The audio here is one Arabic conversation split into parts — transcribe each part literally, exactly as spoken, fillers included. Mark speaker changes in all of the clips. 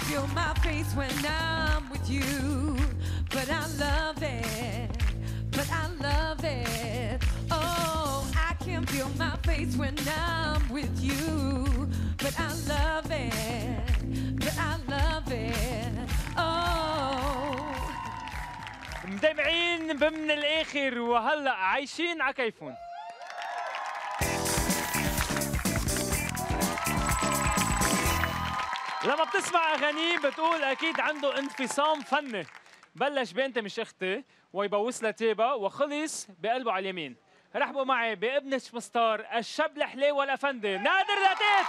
Speaker 1: feel my face when I'm with you, but I love it, but I love it. Oh, I can feel my face when I'm with you, but I love it, but I love it. Oh.
Speaker 2: مدمعين بمن الاخر وهلا عايشين على كيفهم. لما بتسمع اغانيه بتقول اكيد عنده انفصام فني. بلش بانت مش اختي ويبوس لها تيبه وخلص بقلبه على اليمين. رحبوا معي بابن شمستار الشاب الحليوه الافندي نادر لطيف.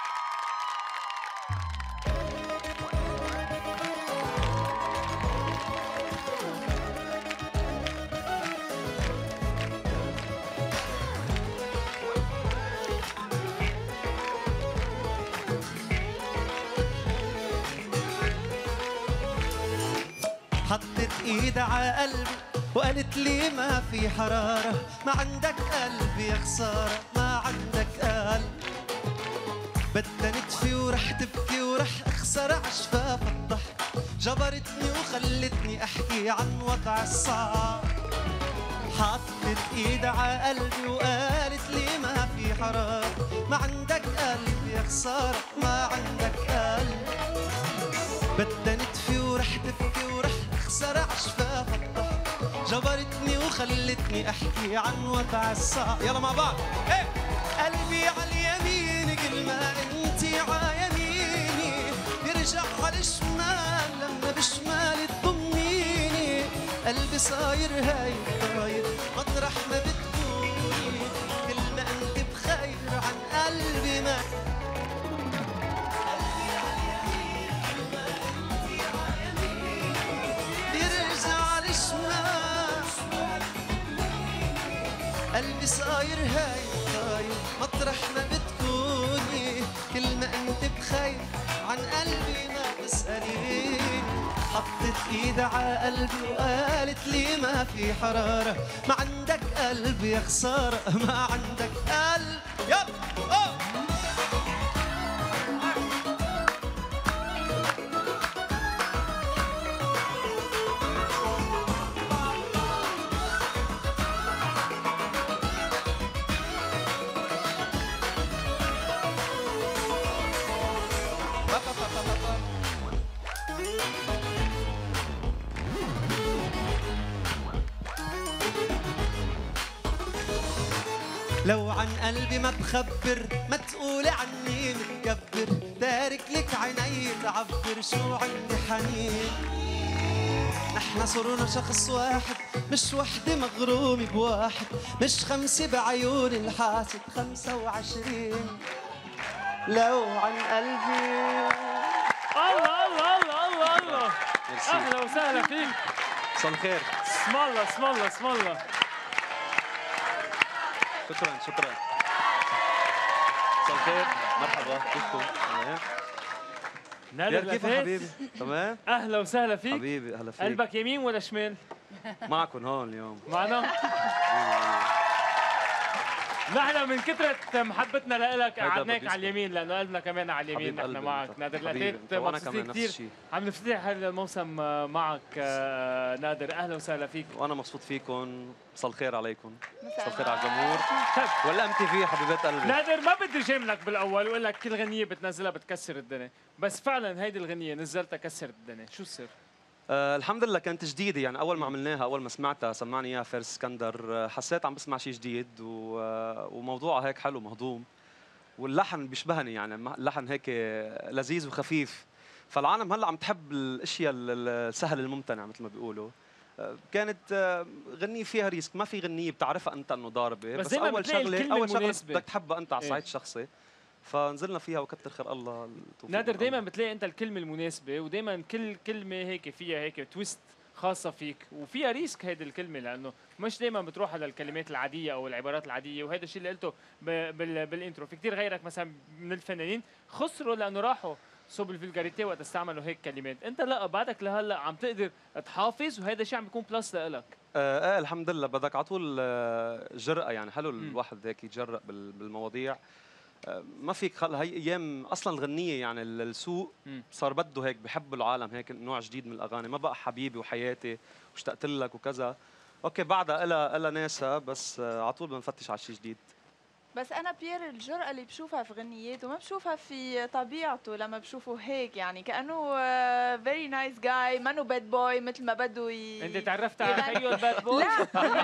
Speaker 3: حطت ايدها على قلبي وقالت لي ما في حرارة، ما عندك قلب يا خسارة، ما عندك قلب. بدها نتفي ورح تبكي ورح اخسر عشفاف الضحك، جبرتني وخلتني احكي عن وضع الصعب. حطت ايدها على قلبي وقالت لي ما في حرارة، ما عندك قلب يا خسارة، ما عندك قلب. بدها نتفي ورح تبكي ورح اخسر عشفاف الضحك، جبرتني وخلتني احكي عن وضع الصعب. يلا مع بعض. إيه؟ قلبي على اليمين كل ما انتي على يميني، يرجع على الشمال لما بشمالي تضميني. قلبي صاير هاي طاير مطرح ما بتكوني، كل ما انت بخير عن قلبي ما. قلبي صاير هاي طاير مطرح ما بتكوني، كل ما انت بخير عن قلبي ما تسأليني. حطت ايدها على قلبي وقالت لي ما في حرارة، ما عندك قلب يا خسارة، ما عندك قلب. يلا أوه. لو عن قلبي ما بخبر ما تقولي عني متكبر، تارك لك عيني تعبر شو عندي حنين. نحنا صرنا شخص واحد مش وحدة مغرومة بواحد، مش خمسة بعيون الحاسد خمسة وعشرين. لو عن قلبي.
Speaker 2: الله الله الله الله الله. اهلا وسهلا فيك.
Speaker 3: مساء الخير.
Speaker 2: اسم الله اسم الله اسم الله.
Speaker 3: شكرا شكرا. مساء الخير، مرحبا كيفكم؟ تمام؟
Speaker 2: نادر
Speaker 3: كيف حبيبي؟ تمام؟
Speaker 2: اهلا وسهلا فيك.
Speaker 3: حبيبي اهلا فيك.
Speaker 2: قلبك يمين ولا شمال؟
Speaker 3: معكم هون اليوم.
Speaker 2: معنا؟ نحن من كثرة محبتنا لك قعدناك على اليمين لأنه قلبنا كمان على اليمين. نحن معك نادر لطيف، مبسوطين كثير عم نفتتح هذا الموسم معك نادر. أهلا وسهلا فيك.
Speaker 3: وأنا مبسوط فيكم. مساء الخير عليكم. مساء الخير على الجمهور. ولا ام تي في حبيبات قلبي.
Speaker 2: نادر ما بدي جاملك بالأول وأقول لك كل غنية بتنزلها بتكسر الدنيا، بس فعلا هيدي الغنية نزلتها كسرت الدنيا، شو السر؟
Speaker 3: أه الحمد لله كانت جديدة، يعني أول ما عملناها أول ما سمعتها سمعني إياها فارس اسكندر، حسيت عم بسمع شيء جديد وموضوعها هيك حلو مهضوم، واللحن بيشبهني، يعني اللحن هيك لذيذ وخفيف، فالعالم هلا عم تحب الاشياء السهل الممتنع مثل ما بيقولوا. كانت غنية فيها ريسك، ما في غنية بتعرفها أنت إنه ضاربة، بس, بس أول شغلة أول شغلة بدك تحبها أنت على الصعيد الشخصي، فنزلنا فيها وكتر خير الله.
Speaker 2: نادر دائما بتلاقي انت الكلمه المناسبه، ودائما كل كلمه هيك فيها هيك تويست خاصه فيك، وفيها ريسك هيدي الكلمه، لانه مش دائما بتروح على الكلمات العاديه او العبارات العاديه، وهذا الشيء اللي قلته بالانترو. في كثير غيرك مثلا من الفنانين خسروا لانه راحوا صوب الفلجاريتي وقت استعملوا هيك كلمات، انت لا بعدك لهلا عم تقدر تحافظ، وهذا الشيء عم بيكون بلس لك.
Speaker 3: آه, اه الحمد لله، بدك على طول جرأة، يعني حلو الواحد هيك يتجرأ بالمواضيع. ما فيك خل هي ايام اصلا الغنيه يعني السوق صار بده هيك، بحبوا العالم هيك نوع جديد من الاغاني، ما بقى حبيبي وحياتي واشتقت لك وكذا. اوكي بعدها إلها إلها ناسها، بس على طول بنفتش على شيء جديد.
Speaker 4: بس انا بيير الجرأة اللي بشوفها في غنياته ما بشوفها في طبيعته، لما بشوفه هيك يعني كانه فيري نايس جاي، منه باد بوي مثل ما بده ي...
Speaker 2: انت تعرفت على خيو الباد بوي؟
Speaker 4: لا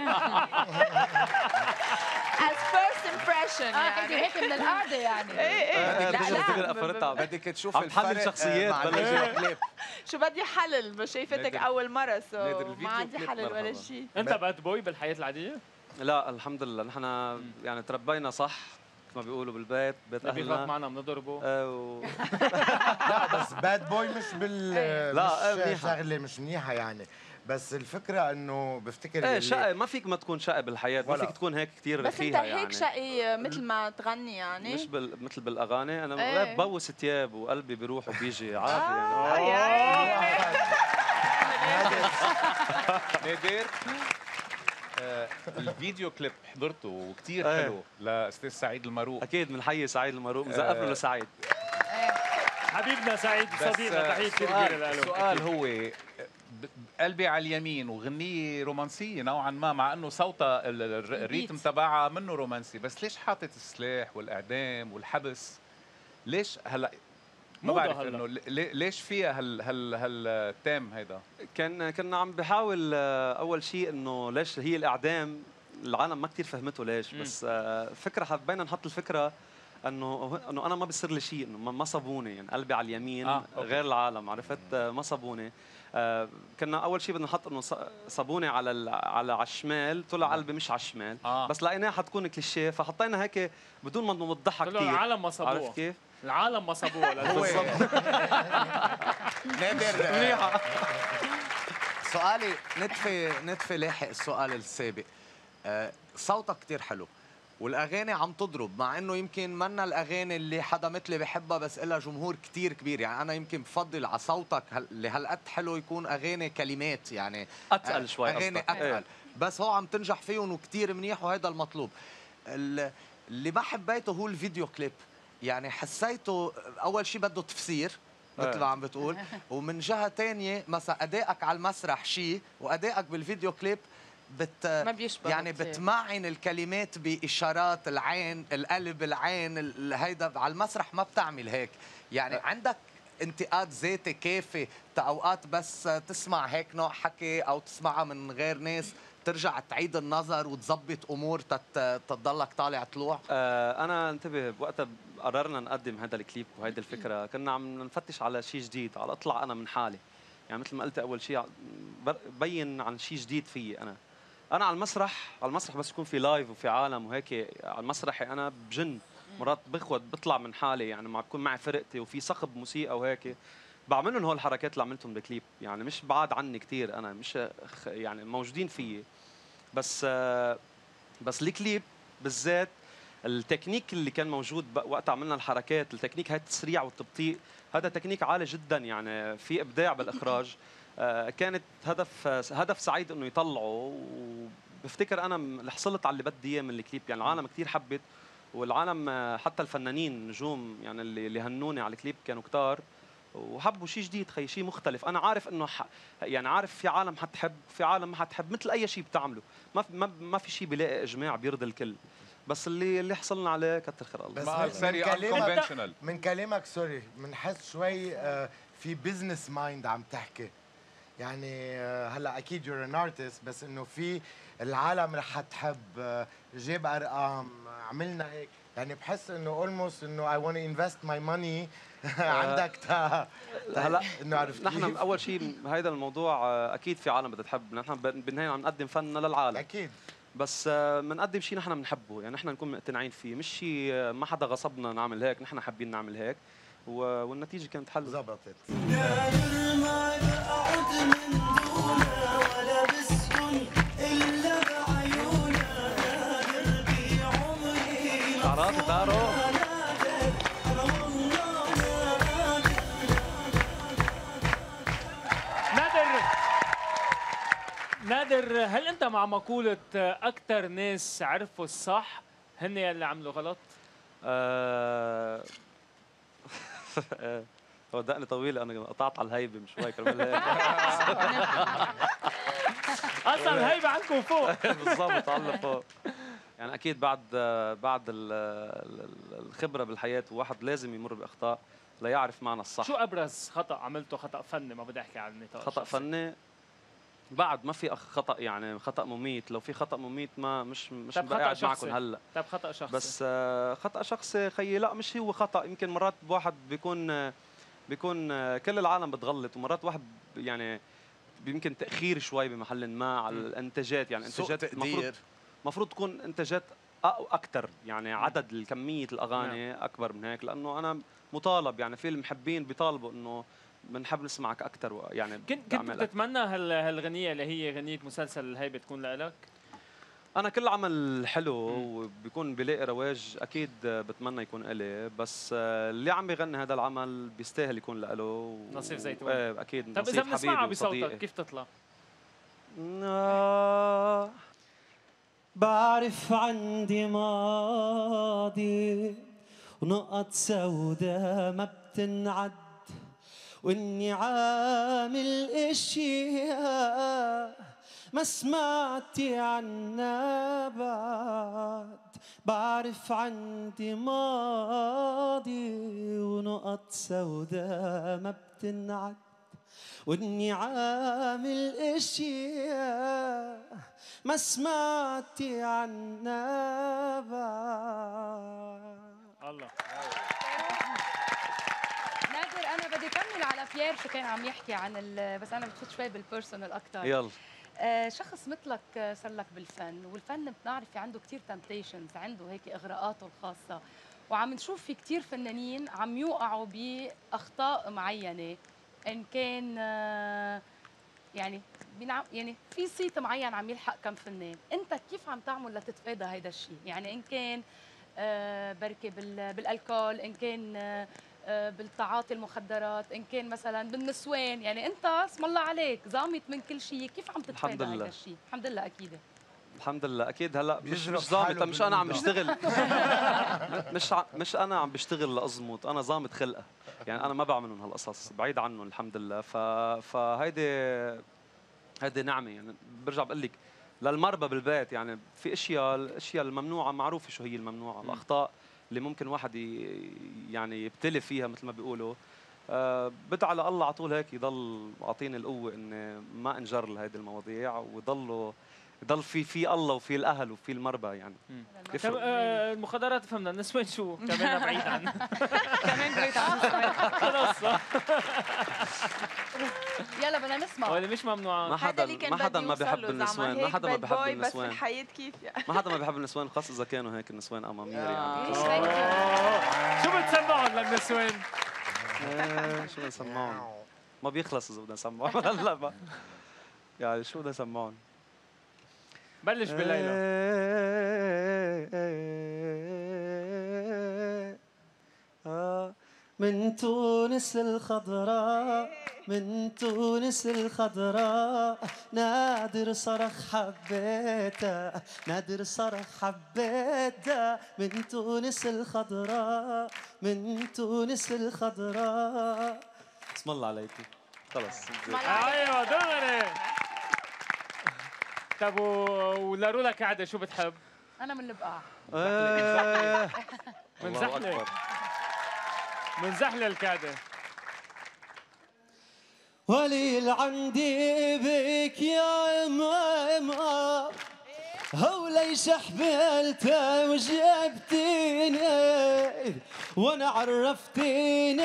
Speaker 4: as first impression
Speaker 5: يعني
Speaker 4: يعني
Speaker 5: هيك من القعده يعني.
Speaker 4: ايه ايه
Speaker 3: بدك
Speaker 4: لا
Speaker 3: تدخل
Speaker 4: لا
Speaker 3: افرتها،
Speaker 6: بدك تشوف
Speaker 3: عم تحلل
Speaker 6: الفرق
Speaker 3: شخصيات
Speaker 6: مع
Speaker 3: بلا
Speaker 6: الفيديو كليب.
Speaker 4: شو بدي حلل، ما شايفتك
Speaker 6: نادر-
Speaker 4: اول مره
Speaker 6: نادر
Speaker 4: سو
Speaker 6: الفيديو
Speaker 4: ما عندي
Speaker 6: كليب
Speaker 4: حلل ولا
Speaker 3: مرحبا.
Speaker 4: شيء.
Speaker 2: انت باد بوي بالحياه العاديه؟
Speaker 3: لا الحمد لله نحن يعني تربينا صح ما بيقولوا بالبيت بيت
Speaker 2: اللي بيغلط
Speaker 3: اهلنا.
Speaker 2: معنا بنضربه.
Speaker 3: آه و...
Speaker 7: لا بس باد بوي مش بال
Speaker 3: لا،
Speaker 7: مش
Speaker 3: منيحة.
Speaker 7: شغله مش منيحه يعني، بس الفكره انه بفتكر
Speaker 3: ايه
Speaker 7: يلي-
Speaker 3: شقي، ما فيك ما تكون شقي بالحياه، ما
Speaker 7: ولا.
Speaker 3: فيك تكون هيك كثير
Speaker 4: بس انت
Speaker 3: رخيها
Speaker 4: هيك
Speaker 3: يعني.
Speaker 4: شقي مثل ما تغني يعني.
Speaker 3: مش بال... مثل بالاغاني، انا
Speaker 4: ايه.
Speaker 3: ايه. ببوس ثياب وقلبي بيروح وبيجي عادي
Speaker 4: آه
Speaker 3: يعني.
Speaker 4: يا عيني.
Speaker 6: نادر آه، الفيديو كليب حضرته وكتير
Speaker 3: ايه.
Speaker 6: حلو لاستاذ سعيد الماروق.
Speaker 3: اكيد بنحيي سعيد المروق، بنزقف له
Speaker 6: آه.
Speaker 3: لسعيد.
Speaker 2: حبيبنا سعيد
Speaker 6: بس
Speaker 2: صديقنا، تحيه كثير
Speaker 6: السؤال-
Speaker 2: كبيره له.
Speaker 6: السؤال هو ب- قلبي على اليمين وغنية رومانسية نوعا ما، مع انه صوتها ال- ال- الريتم تبعها منه رومانسي، بس ليش حاطط السلاح والاعدام والحبس؟ ليش هلا ما
Speaker 2: موضة
Speaker 6: بعرف
Speaker 2: هلا.
Speaker 6: انه لي- ليش فيها هال هال هالتام هيدا؟
Speaker 3: كان كنا عم بحاول آه، اول شيء انه ليش هي الاعدام، العالم ما كثير فهمته ليش،
Speaker 2: مم.
Speaker 3: بس آه، فكره حبينا نحط الفكره انه انه انا ما بصير لي شيء، انه ما- ما صابوني يعني قلبي على اليمين
Speaker 6: آه، أوكي.
Speaker 3: غير العالم، عرفت؟ آه، ما صابوني. آه، كنا اول شيء بدنا نحط انه ص- صابوني على ال- على على الشمال، طلع قلبي مش على الشمال.
Speaker 6: آه.
Speaker 3: بس لقيناها حتكون كليشيه فحطينا هيك بدون ما نوضحها
Speaker 2: قلت له
Speaker 3: كثير.
Speaker 2: العالم ما صابوها.
Speaker 3: عرفت كيف؟
Speaker 2: العالم ما صابوها
Speaker 6: هو
Speaker 2: للأسف.
Speaker 6: نادر آه،
Speaker 3: منيحه.
Speaker 8: سؤالي نتفي نتفي لاحق السؤال السابق. آه، صوتك كتير حلو والاغاني عم تضرب، مع انه يمكن منا الاغاني اللي حدا مثلي بحبها، بس إلها جمهور كتير كبير. يعني انا يمكن بفضل على صوتك هال- اللي هالقد حلو يكون اغاني كلمات يعني
Speaker 3: اتقل
Speaker 8: آه،
Speaker 3: شوي
Speaker 8: اغاني
Speaker 3: قصدك.
Speaker 8: اتقل
Speaker 3: إيه.
Speaker 8: بس هو عم تنجح فيهم وكتير منيح، وهذا المطلوب. ال- اللي ما حبيته هو الفيديو كليب، يعني حسيته اول شيء بده تفسير مثل
Speaker 3: إيه.
Speaker 8: ما عم بتقول، ومن جهه تانية مثلا ادائك على المسرح شيء وادائك بالفيديو كليب بت
Speaker 4: ما بيشبه
Speaker 8: يعني
Speaker 4: كتير.
Speaker 8: بتمعن الكلمات باشارات العين، القلب، العين، ال- هيدا على المسرح ما بتعمل هيك. يعني عندك انتقاد ذاتي كافي اوقات بس تسمع هيك نوع حكي او تسمعها من غير ناس ترجع تعيد النظر وتظبط امور تت- تضلك طالع طلوع؟
Speaker 3: آه، انا انتبه بوقتها قررنا نقدم هذا الكليب وهيدي الفكره، كنا عم نفتش على شيء جديد، على اطلع انا من حالي. يعني مثل ما قلت اول شيء بر- بين عن شيء جديد فيي انا. انا على المسرح، على المسرح بس يكون في لايف وفي عالم وهيك، على المسرح انا بجن مرات بخوت بطلع من حالي، يعني ما بكون معي فرقتي وفي صخب موسيقى وهيك بعملهم هول الحركات اللي عملتهم بالكليب. يعني مش بعاد عني كثير، انا مش خ- يعني موجودين فيي، بس آه، بس الكليب بالذات التكنيك اللي كان موجود ب- وقت عملنا الحركات، التكنيك هاي التسريع والتبطيء، هذا تكنيك عالي جدا، يعني في ابداع بالاخراج. آه، كانت هدف هدف سعيد انه يطلعه، وبفتكر انا م- اللي حصلت على اللي بدي اياه من الكليب. يعني العالم كثير حبت، والعالم آه، حتى الفنانين النجوم يعني اللي اللي هنوني على الكليب كانوا كتار وحبوا شيء جديد، خي شيء مختلف. انا عارف انه ح... يعني عارف في عالم حتحب، في عالم ما حتحب، مثل اي شيء بتعمله، ما في ما, ما في شيء بيلاقي اجماع بيرضي الكل، بس اللي اللي حصلنا عليه كتر خير الله.
Speaker 7: بس
Speaker 6: ما
Speaker 7: من-
Speaker 6: سوري
Speaker 7: من كلامك-
Speaker 6: unconventional.
Speaker 7: من كلامك سوري بنحس شوي آه، في بزنس مايند عم تحكي. يعني آه، هلا اكيد يور ان ارتست، بس انه في العالم رح تحب، آه، جاب ارقام، آه، عملنا هيك، يعني بحس انه اولموست انه اي ونت انفست ماي ماني عندك تا
Speaker 3: هلا
Speaker 7: انه عرفت
Speaker 3: نحن
Speaker 7: كيف؟
Speaker 3: اول شيء هذا الموضوع آه، اكيد في عالم بدها تحب، نحن ب- بالنهايه عم نقدم فننا للعالم،
Speaker 7: اكيد
Speaker 3: بس آه، بنقدم شيء نحن بنحبه، يعني نحن نكون مقتنعين فيه، مش شيء آه، ما حدا غصبنا نعمل هيك، نحن حابين نعمل هيك و- والنتيجه كانت حلوه.
Speaker 7: زبطت.
Speaker 3: شعرات تارو
Speaker 2: نادر نادر، هل انت مع مقولة اكثر ناس عرفوا الصح هن يلي عملوا غلط؟
Speaker 5: آه، هو دقني طويله، انا قطعت على الهيبه مش شوي كرمال هيك.
Speaker 2: اصلا الهيبه عندكم فوق.
Speaker 5: بالضبط على فوق. يعني اكيد بعد بعد الخبره بالحياه الواحد لازم يمر باخطاء ليعرف معنى الصح.
Speaker 2: شو ابرز خطا عملته، خطا فني، ما بدي احكي عن النطاق
Speaker 5: خطا
Speaker 2: الشخصي.
Speaker 5: فني بعد ما في خطا، يعني خطا مميت. لو في خطا مميت ما مش مش قاعد معكم هلا.
Speaker 2: طيب خطا شخصي.
Speaker 5: بس آه خطا شخصي خيي لا مش هو خطا. يمكن مرات واحد بيكون آه بيكون آه كل العالم بتغلط، ومرات واحد يعني يمكن تاخير شوي بمحل ما على الانتاجات. يعني انتاجات المفروض المفروض تكون انتاجات اكثر، يعني عدد الكميه الاغاني نعم. اكبر من هيك، لانه انا مطالب يعني في المحبين بيطالبوا انه بنحب نسمعك اكثر. يعني
Speaker 2: كنت كنت بتتمنى هال هالغنيه اللي هي غنيه مسلسل الهيبه تكون لك؟
Speaker 5: انا كل عمل حلو وبيكون بيلاقي رواج اكيد بتمنى يكون إلي، بس اللي عم بيغني هذا العمل بيستاهل يكون له و...
Speaker 2: نصيف زيتون.
Speaker 5: ايه اكيد.
Speaker 2: طب اذا بنسمعها بصوتك كيف تطلع؟
Speaker 3: آه بعرف عندي ماضي ونقط سوداء ما بتنعد، واني عامل اشياء ما سمعتي عنا بعد. بعرف عندي ماضي ونقط سوداء ما بتنعد، واني عامل اشياء ما سمعتي عنا بعد.
Speaker 2: الله.
Speaker 9: نادر انا بدي اكمل على بيير شو كان عم يحكي عن ال... بس انا بتفوت شوي بالبيرسونال اكثر.
Speaker 5: يلا.
Speaker 9: آه شخص مثلك صار لك بالفن، والفن بنعرف في عنده كثير تمبتيشنز، عنده هيك اغراءاته الخاصه، وعم نشوف في كثير فنانين عم يوقعوا باخطاء معينه، ان كان آه يعني بنعم يعني في صيت معين عم يلحق كم فنان. انت كيف عم تعمل لتتفادى هيدا الشيء؟ يعني ان كان آه بركي بالالكول، ان كان آه بالتعاطي المخدرات، ان كان مثلا بالنسوان، يعني انت اسم الله عليك ظامت من كل شيء، كيف عم تتفادى هذا الشيء؟ الحمد لله اكيد.
Speaker 5: الحمد لله اكيد. هلا مش مش ظابط، مش انا عم بشتغل مش ع... مش انا عم بشتغل لاظبط، انا ظابط خلقه. يعني انا ما بعمل من هالقصص، بعيد عنهم الحمد لله. ف فهيدي هيدي نعمه. يعني برجع بقول لك للمربى بالبيت، يعني في اشياء الاشياء الممنوعه معروفه شو هي الممنوعه، الاخطاء اللي ممكن واحد يعني يبتلي فيها مثل ما بيقولوا. أه بدعى لله على طول هيك يضل اعطيني القوه اني ما انجر لهيدي المواضيع، ويضلوا يضل في في الله وفي الاهل وفي المربى. يعني
Speaker 2: طب آه المخدرات فهمنا، النسوان شو؟ كمان بعيد عنها.
Speaker 9: كمان بعيد عنها
Speaker 2: خلص.
Speaker 9: يلا بدنا نسمع.
Speaker 2: ولا مش ممنوعه.
Speaker 5: ما حدا ما حدا ما بيحب النسوان، ما حدا ما بيحب النسوان.
Speaker 4: بس الحياه كيف يعني؟
Speaker 5: ما حدا ما بيحب النسوان، خاصه اذا كانوا هيك النسوان امامير. يعني
Speaker 2: شو بتسمعهم للنسوان؟
Speaker 5: شو بدنا نسمعهم؟ ما بيخلص اذا بدنا نسمعهم. هلا بقى يعني شو بدنا نسمعهم؟
Speaker 2: بلش بالليلة.
Speaker 3: من تونس الخضراء، من تونس الخضراء، نادر صرخ حبيتها، نادر صرخ حبيتها. من تونس الخضراء، من تونس الخضراء. اسم الله عليكي. خلص.
Speaker 2: ايوه دغري. طب ولارولا قاعدة شو بتحب؟
Speaker 9: أنا من البقاع.
Speaker 2: من زحلة. من زحلة القاعدة.
Speaker 3: وليل عندي بك يا إما إما، هوليش حبلتها وجبتيني، وانا عرفتيني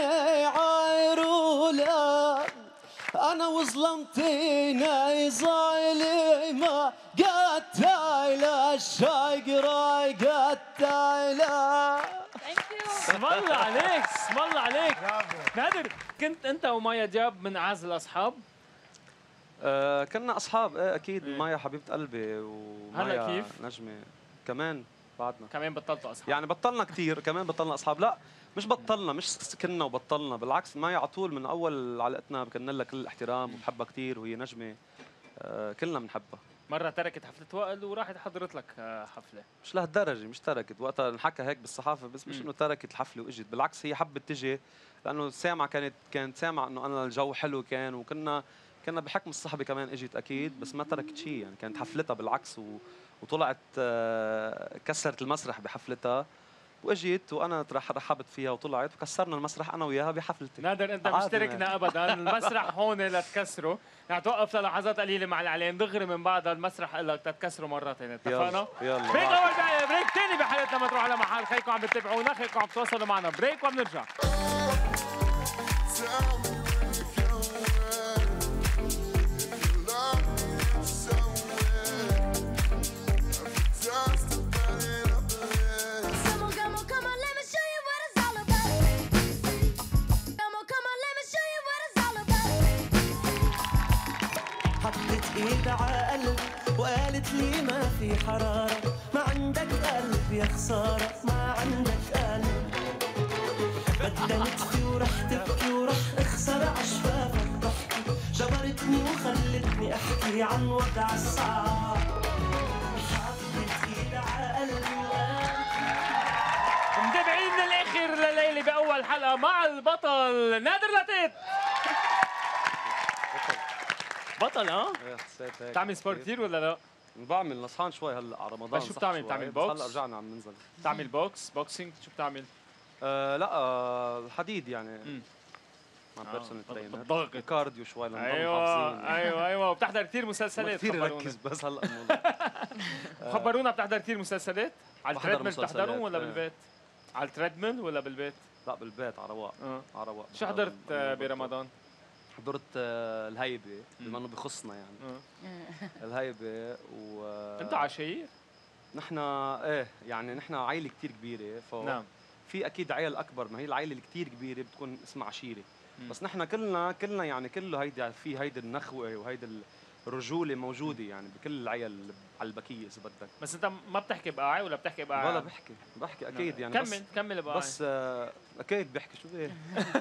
Speaker 3: عيرولا، انا وظلمتيني ظالمة، قتايلة الشاقرة قتايلة.
Speaker 2: اسم الله عليك، اسم الله عليك. نادر، كنت انت ومايا دياب من اعز الاصحاب؟
Speaker 5: آه كنا اصحاب ايه اكيد. إيه. مايا حبيبه قلبي، ومايا
Speaker 2: هلا كيف؟
Speaker 5: نجمه كمان بعدنا.
Speaker 2: كمان بطلتوا اصحاب؟
Speaker 5: يعني بطلنا كثير، كمان بطلنا اصحاب. لا مش بطلنا، مش كنا وبطلنا، بالعكس مايا على طول من اول علاقتنا كنا لها كل الاحترام وبحبها كثير، وهي نجمه آه كلنا بنحبها.
Speaker 2: مره تركت حفله وائل وراحت حضرت لك آه، حفله.
Speaker 5: مش لهالدرجه، مش تركت وقتها انحكى هيك بالصحافه، بس مش
Speaker 2: مم.
Speaker 5: انه تركت الحفله واجت، بالعكس هي حبت تجي لانه سامعه كانت كانت سامعه انه انا الجو حلو كان، وكنا كنا بحكم الصحبه كمان اجت اكيد، بس ما تركت شيء يعني، كانت حفلتها بالعكس و... وطلعت آه، كسرت المسرح بحفلتها واجيت وانا ترح- رحبت فيها وطلعت وكسرنا المسرح انا وياها بحفلتي.
Speaker 2: نادر انت
Speaker 5: عادي
Speaker 2: مشتركنا
Speaker 5: يعني.
Speaker 2: ابدا، المسرح هون لتكسره، يعني توقف للحظات قليله مع العلين دغري من بعدها المسرح لك تتكسره مرتين، اتفقنا؟
Speaker 5: يلا
Speaker 2: بريك
Speaker 5: يلا
Speaker 2: اول دقيقة، بريك ثاني بحياتنا ما تروح على محل، خيكم عم بتتابعونا، خيكم عم تتواصلوا معنا، بريك وبنرجع.
Speaker 3: حطت ايدها على قلبي وقالت لي ما في حرارة، ما عندك قلب يا خسارة، ما عندك قلب. بدها نتفي ورح تبكي ورح اخسر عشفافك ضحكي، جبرتني وخلتني احكي عن وضع الصعب. حطت ايدها على قلبي وقالت
Speaker 2: متابعين للاخر لليلة باول حلقة مع البطل نادر لطيط. بطل ها؟
Speaker 5: إيه، حسيت هيك.
Speaker 2: بتعمل سبورت كثير ولا لا؟
Speaker 5: بعمل نصحان شوي هلا على رمضان.
Speaker 2: بس شو
Speaker 5: صح
Speaker 2: بتعمل؟
Speaker 5: شوي،
Speaker 2: بتعمل
Speaker 5: بس
Speaker 2: بوكس؟
Speaker 5: هلا رجعنا عم ننزل.
Speaker 2: بتعمل بوكس، بوكسينج، شو بتعمل؟
Speaker 5: آه لا آه الحديد يعني
Speaker 2: مم.
Speaker 5: مع
Speaker 2: آه،
Speaker 5: بيرسونال ترينر،
Speaker 2: بالضغط.
Speaker 5: كارديو شوي لنضل
Speaker 2: ايوه
Speaker 5: محافظين.
Speaker 2: ايوه ايوه، وبتحضر كثير مسلسلات.
Speaker 5: كثير
Speaker 2: خبرونا.
Speaker 5: ركز بس هلا الموضوع.
Speaker 2: خبرونا بتحضر كثير مسلسلات؟ على
Speaker 5: بحضر
Speaker 2: التريدميل
Speaker 5: مسلسلات،
Speaker 2: بتحضرهم ولا
Speaker 5: إيه.
Speaker 2: بالبيت؟ على التريدميل ولا بالبيت؟
Speaker 5: لا بالبيت على رواق.
Speaker 2: اه
Speaker 5: على رواق.
Speaker 2: شو حضرت آه، برمضان؟
Speaker 5: حضرت آه، الهيبه بما انه بخصنا يعني.
Speaker 2: اه
Speaker 5: الهيبه و آه،
Speaker 2: انت عشير؟
Speaker 5: نحن ايه يعني نحن عائله كثير كبيره، ف
Speaker 2: نعم.
Speaker 5: في اكيد عيال اكبر، ما هي العائله الكثير كبيره بتكون اسمها عشيره.
Speaker 2: مم.
Speaker 5: بس نحن كلنا كلنا يعني كله هيدي في هيدي النخوه وهيدي الرجوله موجوده يعني بكل العيال على البكيه اذا بدك.
Speaker 2: بس انت ما بتحكي بقاعي ولا بتحكي بقاعي؟
Speaker 5: ولا بحكي بحكي اكيد يعني.
Speaker 2: كمل
Speaker 5: بس
Speaker 2: كمل بقاعي.
Speaker 5: بس آه اكيد بحكي شو ايه.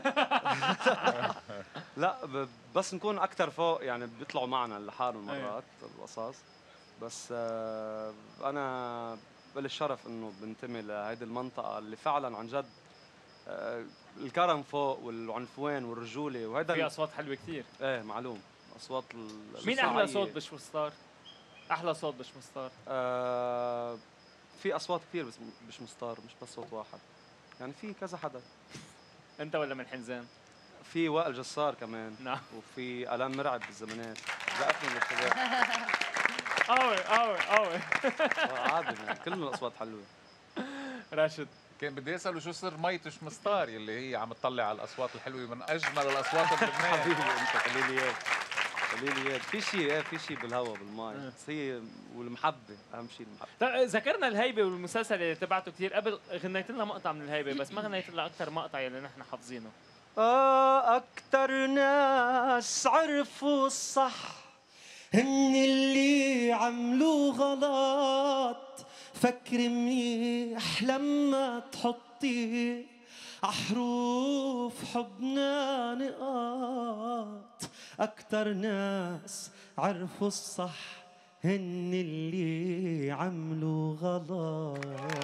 Speaker 5: لا ب- بس نكون اكثر فوق يعني بيطلعوا معنا لحالهم مرات القصص. بس آه انا بلي الشرف انه بنتمي لهيدي المنطقه اللي فعلا عن جد آه الكرم فوق والعنفوان والرجوله وهيدا
Speaker 2: في اصوات حلوه كثير.
Speaker 5: ايه معلوم اصوات ال-
Speaker 2: مين احلى
Speaker 5: الصاعية.
Speaker 2: صوت بشمستار؟ احلى صوت بشمستار؟
Speaker 5: آه في اصوات كثير بس مش مستار، مش بس صوت واحد يعني، في كذا حدا.
Speaker 2: انت ولا من حنزان؟
Speaker 5: في وائل جسار كمان.
Speaker 2: نعم.
Speaker 5: وفي الان مرعب بالزمانات، زقفني للشباب.
Speaker 2: قوي قوي قوي.
Speaker 5: عادي يعني كل الاصوات حلوه.
Speaker 2: راشد
Speaker 6: كان بدي اساله شو سر مية شمستار اللي هي عم تطلع على الاصوات الحلوه من اجمل الاصوات بلبنان.
Speaker 5: حبيبي انت خلي لي اياك، خلي لي اياك. في شيء ايه في شيء بالهواء بالماء، بس هي والمحبه اهم شيء المحبه.
Speaker 2: طيب ذكرنا الهيبه والمسلسل اللي تبعته كثير قبل، غنيت لنا مقطع من الهيبه بس ما غنيت لنا اكثر مقطع اللي نحن حافظينه.
Speaker 3: آه أكتر ناس عرفوا الصح هن اللي عملوا غلط، فكر منيح لما تحطي عحروف حبنا نقاط. أكتر ناس عرفوا الصح هن اللي عملوا غلط.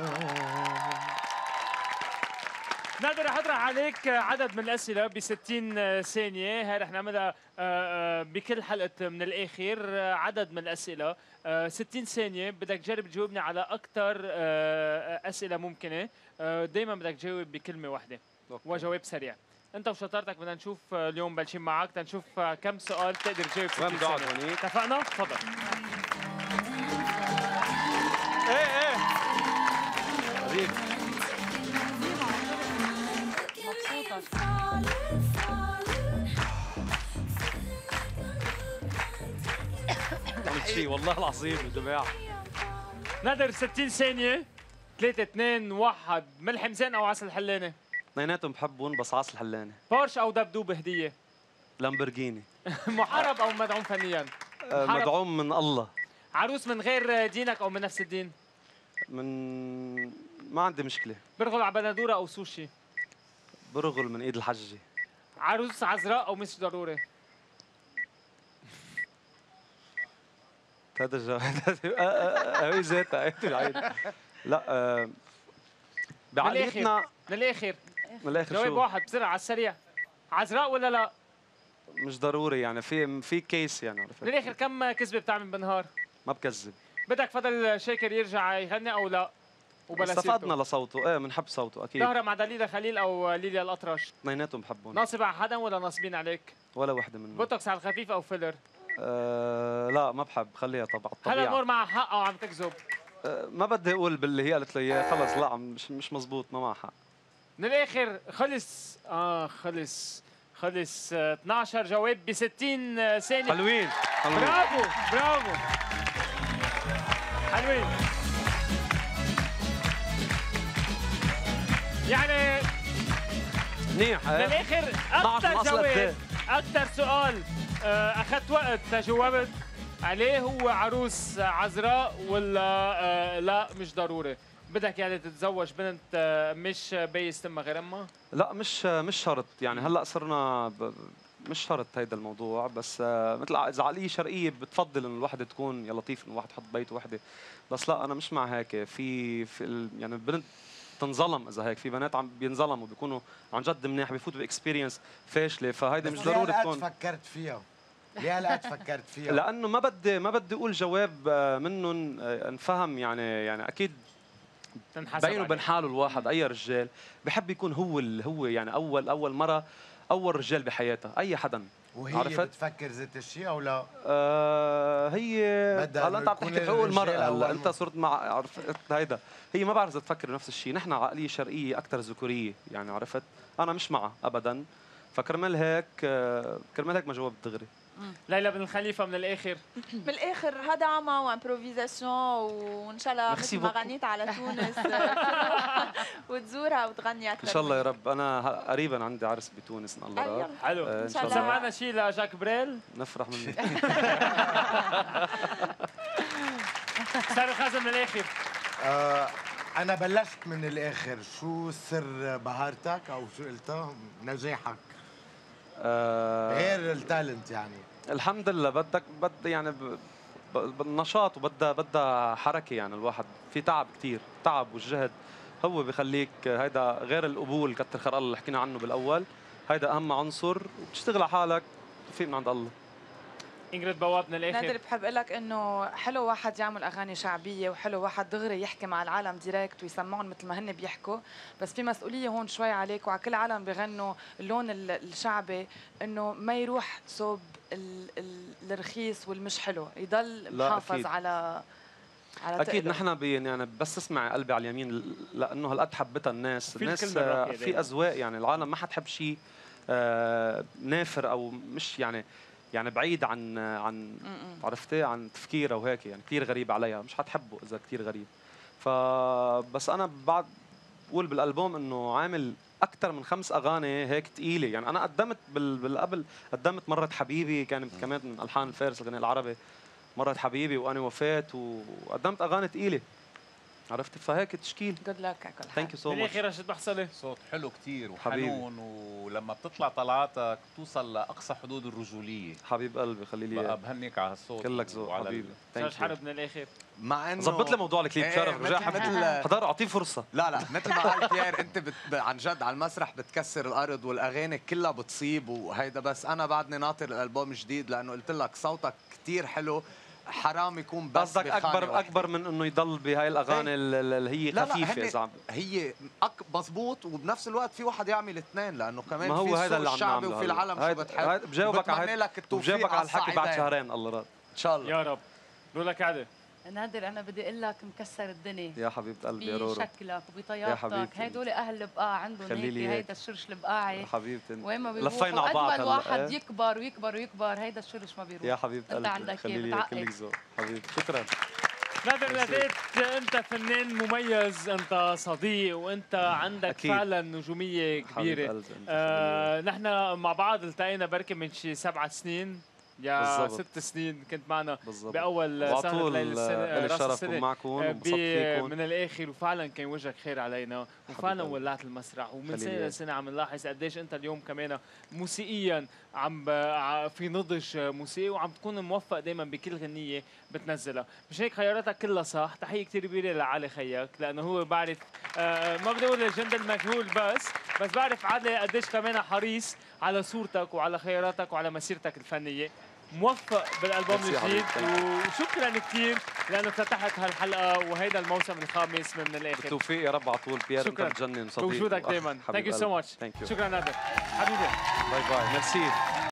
Speaker 2: نادر رح اطرح عليك عدد من الاسئله ب ستين ثانيه، هاي رح نعملها بكل حلقه من الاخر. عدد من الاسئله ستين ثانيه، بدك تجرب تجاوبني على اكثر اسئله ممكنه، دائما بدك تجاوب بكلمه واحده وجواب سريع. انت وشطارتك بدنا نشوف اليوم بلشين معك تنشوف كم سؤال بتقدر تجاوب.
Speaker 5: وين بدي اقعد هونيك؟
Speaker 2: اتفقنا؟ تفضل. ايه ايه
Speaker 5: حبيبي قلت شيء والله العظيم يا جماعه.
Speaker 2: نادر ستين ثانية، ثلاثة اثنين واحد، ملح حمزان أو عسل حلانة؟
Speaker 5: اثنيناتهم بحبهم بس عسل حلانه.
Speaker 2: بورش أو دبدوب هدية؟
Speaker 5: لامبرجيني.
Speaker 2: محارب أو مدعوم فنيا؟
Speaker 5: آه مدعوم من الله.
Speaker 2: عروس من غير دينك أو من نفس الدين؟
Speaker 5: من ما عندي مشكله.
Speaker 2: برغل على بندورة أو سوشي؟
Speaker 5: برغل من ايد الحجه.
Speaker 2: عروس عذراء أو مش ضروري؟
Speaker 5: هذا الجواب هي ذاتها بعيد. لا آه، بعقليتنا
Speaker 2: من الاخر
Speaker 5: من الاخر
Speaker 2: جواب
Speaker 5: شو؟
Speaker 2: واحد بسرعه على السريع. عذراء ولا لا؟
Speaker 5: مش ضروري يعني في في كيس يعني
Speaker 2: من
Speaker 5: عرفت؟
Speaker 2: الاخر كم كذبه بتعمل بالنهار؟
Speaker 5: ما بكذب.
Speaker 2: بدك فضل شاكر يرجع يغني او لا؟ وبلا
Speaker 5: استفدنا
Speaker 2: سيرته.
Speaker 5: لصوته، ايه بنحب صوته اكيد.
Speaker 2: ظهرة مع دليلة خليل او ليليا الاطرش؟
Speaker 5: اثنيناتهم بحبهم.
Speaker 2: ناصب على حدا ولا ناصبين عليك؟
Speaker 5: ولا وحده منهم.
Speaker 2: بوتوكس على الخفيف او فيلر؟
Speaker 5: آه لا ما بحب، خليها طبعا الطبيعه.
Speaker 2: هلا الامور معها حق او عم تكذب؟
Speaker 5: آه ما بدي اقول باللي هي قالت لي اياه، خلص لا عم مش مش مزبوط، ما معها حق.
Speaker 2: من الاخر خلص اه خلص خلص آه، اثنعش جواب ب ستين ثانية.
Speaker 5: حلوين حلوين.
Speaker 2: برافو برافو حلوين. يعني
Speaker 5: منيح
Speaker 2: من
Speaker 5: ايه.
Speaker 2: الاخر
Speaker 5: اثنعش
Speaker 2: اكثر
Speaker 5: من أصل قد إيه؟
Speaker 2: جواب اكثر سؤال آه، اخذت وقت تجاوبت عليه هو عروس عذراء ولا آه، لا مش ضروري. بدك يعني تتزوج بنت آه، مش بيس تمها غير امها؟
Speaker 5: لا مش مش شرط يعني، هلا صرنا ب... مش شرط هيدا الموضوع، بس آه، مثل اذا عقليه شرقيه بتفضل انه الوحده تكون يا لطيف انه الواحد يحط بيت وحده، بس لا انا مش مع هيك. في في ال... يعني البنت تنظلم اذا هيك، في بنات عم بينظلموا بيكونوا عن جد منيح بيفوتوا باكسبيرينس فاشله، فهيدا مش ضروري
Speaker 7: ليه
Speaker 5: تكون.
Speaker 7: هالقد فكرت فيها؟ ليه هالقد فكرت فيها؟
Speaker 5: لانه ما بدي ما بدي اقول جواب آه، منهم آه، انفهم يعني يعني اكيد
Speaker 2: تنحسب
Speaker 5: بينه وبين حاله الواحد اي رجال بحب يكون هو ال... هو يعني اول اول مره اول رجال بحياتها اي حدا.
Speaker 7: وهي
Speaker 5: عرفت؟
Speaker 7: بتفكر ذات الشيء او لا؟
Speaker 5: آه هي
Speaker 7: بدها
Speaker 5: هلا انت عم
Speaker 7: يكون
Speaker 5: تحكي حقوق
Speaker 7: الرجال
Speaker 5: المراه، هلا
Speaker 7: أول
Speaker 5: انت
Speaker 7: مرة.
Speaker 5: صرت مع عرفت هيدا، هي ما بعرف اذا تفكر نفس الشيء، نحن عقليه شرقيه اكثر ذكوريه يعني عرفت؟ انا مش معها ابدا، فكرمال هيك آه، كرمال هيك ما جاوبت دغري.
Speaker 2: ليلى بن الخليفه من الاخر
Speaker 4: من الاخر هذا عمى وامبروفيزاسيون، وان شاء الله مثل ما غنيت على تونس وتزورها وتغني اكثر.
Speaker 5: ان شاء الله يا رب. انا ه- قريبا عندي عرس بتونس ان الله
Speaker 4: أيوة.
Speaker 5: راد.
Speaker 2: حلو.
Speaker 5: آه،
Speaker 4: إن شاء الله.
Speaker 2: سمعنا شيء لجاك بريل.
Speaker 5: نفرح منه.
Speaker 2: سارة خازن من الاخر.
Speaker 7: آه انا بلشت من الاخر، شو سر بهارتك او شو قلتها نجاحك
Speaker 5: آه،
Speaker 7: غير التالنت يعني؟
Speaker 5: الحمد لله بدك بد يعني ب- ب- بالنشاط وبدها بدها حركه يعني، الواحد في تعب كثير، تعب والجهد هو بخليك هيدا غير القبول كتر خير الله اللي حكينا عنه بالاول، هيدا اهم عنصر وبتشتغل على حالك توفيق من عند الله.
Speaker 2: انجريد بواب من الاخر.
Speaker 10: نادر بحب اقول لك انه حلو واحد يعمل اغاني شعبيه، وحلو واحد دغري يحكي مع العالم ديريكت ويسمعهم مثل ما هن بيحكوا، بس في مسؤوليه هون شوي عليك وعلى كل العالم بيغنوا اللون ال- الشعبي، انه ما يروح صوب ال- ال- الرخيص والمش حلو، يضل
Speaker 5: لا،
Speaker 10: محافظ
Speaker 5: أكيد.
Speaker 10: على على
Speaker 5: اكيد
Speaker 10: تقله.
Speaker 5: نحن بي يعني بس اسمع قلبي على اليمين، لانه هالقد حبتها الناس،
Speaker 2: في
Speaker 5: الناس
Speaker 2: الكلمة
Speaker 5: آه،
Speaker 2: الراقية
Speaker 5: في
Speaker 2: دايماً.
Speaker 5: اذواق يعني، العالم ما حتحب شيء آه، نافر او مش يعني يعني بعيد عن عن
Speaker 10: م-م.
Speaker 5: عرفتي عن تفكيرها وهيك يعني كثير غريب عليها، مش حتحبه اذا كثير غريب. فبس انا بعد بقول بالالبوم انه عامل اكثر من خمس اغاني هيك ثقيله يعني، انا قدمت بال- بالقبل قدمت مرة حبيبي كانت كمان من الحان الفارس الغناء العربي، مرة حبيبي وانا وفات، وقدمت اغاني ثقيله عرفت، فهيك تشكيل.
Speaker 10: جود لك على كل حال.
Speaker 5: ثانك يو سو
Speaker 2: من
Speaker 5: ماتش.
Speaker 2: الاخر رشيد بحصلي.
Speaker 6: صوت حلو كتير
Speaker 5: حبيبي.
Speaker 6: وحنون، ولما بتطلع طلعاتك توصل لاقصى حدود الرجوليه.
Speaker 5: حبيب قلبي خلي لي
Speaker 6: بقى
Speaker 5: اياه.
Speaker 6: بهنيك على الصوت
Speaker 5: كلك ذوق
Speaker 6: وعلى
Speaker 5: حبيبي.
Speaker 2: ساج
Speaker 5: ثانك
Speaker 2: حرب من الاخر.
Speaker 8: مع انه
Speaker 5: ظبط لي موضوع الكليب
Speaker 8: إيه،
Speaker 5: شرف
Speaker 8: مثل-
Speaker 5: رجع حبيبي.
Speaker 8: مثل-
Speaker 5: حضر اعطيه فرصه.
Speaker 8: لا لا مثل ما قال بيير انت بت... ب- عن جد على المسرح بتكسر الارض والاغاني كلها بتصيب وهيدا، بس انا بعدني ناطر الالبوم جديد لانه قلت لك صوتك كتير حلو، حرام يكون بس
Speaker 5: قصدك
Speaker 8: بخانة
Speaker 5: اكبر
Speaker 8: واحدة.
Speaker 5: اكبر من انه يضل بهاي الاغاني
Speaker 8: إيه.
Speaker 5: ال- ال- اللي هي
Speaker 8: لا لا
Speaker 5: خفيفه
Speaker 8: هن-
Speaker 5: اذا عم
Speaker 8: هي أك... مزبوط، وبنفس الوقت في واحد يعمل اثنين لانه كمان
Speaker 5: ما هو
Speaker 8: في
Speaker 5: هيدا
Speaker 8: السوق
Speaker 5: اللي عم
Speaker 8: الشعبي
Speaker 5: نعمله
Speaker 8: وفي
Speaker 5: هلا.
Speaker 8: العالم شو
Speaker 5: هيدا-
Speaker 8: بتحب.
Speaker 5: هيدا بجاوبك على
Speaker 8: بتمنى
Speaker 5: هيدا-
Speaker 8: لك التوفيق
Speaker 5: وبجاوبك على الحكي بعد
Speaker 8: الصعيدين.
Speaker 5: شهرين الله راد.
Speaker 8: ان شاء الله.
Speaker 2: يا رب. رولا كعده.
Speaker 9: نادر انا بدي اقول لك مكسر الدنيا
Speaker 5: يا حبيبه قلبي يا رورو.
Speaker 9: بشكلك
Speaker 5: يا
Speaker 9: وبطيابتك،
Speaker 5: حبيبتي.
Speaker 9: هدول اهل البقاع عندهم
Speaker 5: خلي لي
Speaker 9: هيك
Speaker 5: هيك.
Speaker 9: هيدا الشرش البقاعي
Speaker 5: يا حبيبتي
Speaker 9: وين ما
Speaker 5: لفينا
Speaker 9: بيروحوا
Speaker 5: على
Speaker 9: قد
Speaker 5: بعض
Speaker 9: ما
Speaker 5: هلا،
Speaker 9: الواحد
Speaker 5: إيه؟
Speaker 9: يكبر ويكبر ويكبر هيدا الشرش ما بيروح.
Speaker 5: يا حبيبه
Speaker 9: انت
Speaker 5: قلبي
Speaker 9: عندك
Speaker 5: خلي
Speaker 9: اياه
Speaker 5: لي
Speaker 9: بتعقد.
Speaker 5: كلك ذوق حبيبي شكرا.
Speaker 2: نادر ناديت انت فنان مميز، انت صديق، وانت عندك
Speaker 5: أكيد.
Speaker 2: فعلا نجوميه
Speaker 5: حبيب
Speaker 2: كبيره.
Speaker 5: قلبي أنت.
Speaker 2: آه نحن مع بعض التقينا بركي من شي سبعة سنين يا
Speaker 5: بالزبط.
Speaker 2: ست سنين كنت معنا
Speaker 5: بالزبط.
Speaker 2: باول سنه ليله السنه
Speaker 5: لي
Speaker 2: راس
Speaker 5: الشرف
Speaker 2: السنه
Speaker 5: معكم وانبسطت
Speaker 2: ب-
Speaker 5: فيكم.
Speaker 2: من الاخر، وفعلا كان وجهك خير علينا، وفعلا
Speaker 5: حبيبي.
Speaker 2: ولعت المسرح، ومن سنه
Speaker 5: خليلي.
Speaker 2: لسنه عم نلاحظ قديش انت اليوم كمان موسيقيا عم ب- ع- في نضج موسيقي، وعم تكون موفق دائما بكل غنيه بتنزلها. مش هيك خياراتك كلها صح. تحيه كثير كبيره لعلي خيك، لانه هو بعرف آه ما بدي اقول الجند المجهول بس بس بعرف علي قديش كمان حريص على صورتك وعلى خياراتك وعلى مسيرتك الفنيه. موفق بالالبوم
Speaker 5: ميرسي
Speaker 2: الجديد،
Speaker 5: حبيبي.
Speaker 2: وشكرا كثير لانه فتحت هالحلقه وهيدا الموسم الخامس من الاخر.
Speaker 5: بالتوفيق يا رب على طول بيير، انت
Speaker 2: شكراً.
Speaker 5: بتجنن صديق
Speaker 2: بوجودك دايما. ثانك يو سو ماتش. شكرا نادر حبيبي.
Speaker 5: باي باي. ميرسي.